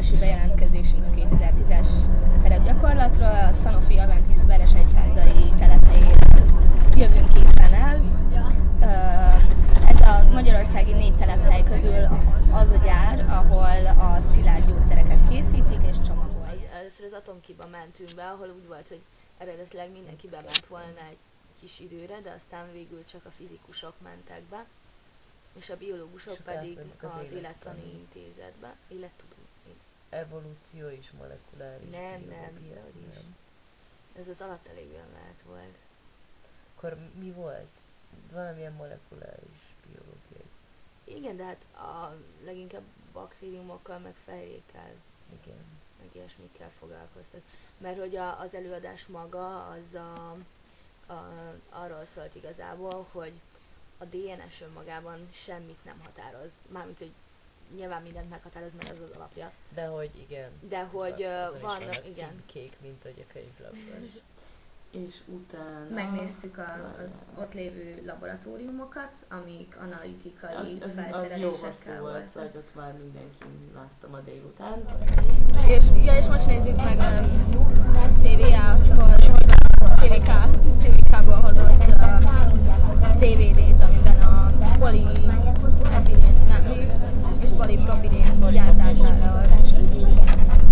első bejelentkezésünk a 2010-es terepgyakorlatról. A Sanofi Aventis Veresegyházai telephelyén jövünk éppen el. Ez a magyarországi 4 telephely közül az a gyár, ahol a szilárd gyógyszereket készítik és csomagolják. Először az Atomkiba mentünk be, ahol úgy volt, hogy eredetileg mindenki bement volna egy kis időre, de aztán végül csak a fizikusok mentek be, és a biológusok pedig az Élettani Intézetbe. Evolúció és molekuláris Nem, biológia. nem. Ez az alattelevélet volt. Akkor mi volt? Valamilyen molekuláris biológiai. Igen, de hát leginkább baktériumokkal, meg fehérjékkel, Igen. meg ilyesmikkel foglalkoztak. Mert hogy az előadás maga az arról szólt igazából, hogy a DNS önmagában semmit nem határoz. Mármint, hogy nyilván mindent meghatároz, mert az az alapja. De hogy igen. De hogy vannak, igen. Címkék, mint hogy a könyvlapban. És utána... Megnéztük az ott lévő laboratóriumokat, amik analitikai az jó felszerelésekkel volt, voltak. hogy ott már mindenki láttam a délután. És most nézzük meg a TVK-ból hozott DVD-t, amiben a polietilén és polipropilén gyártására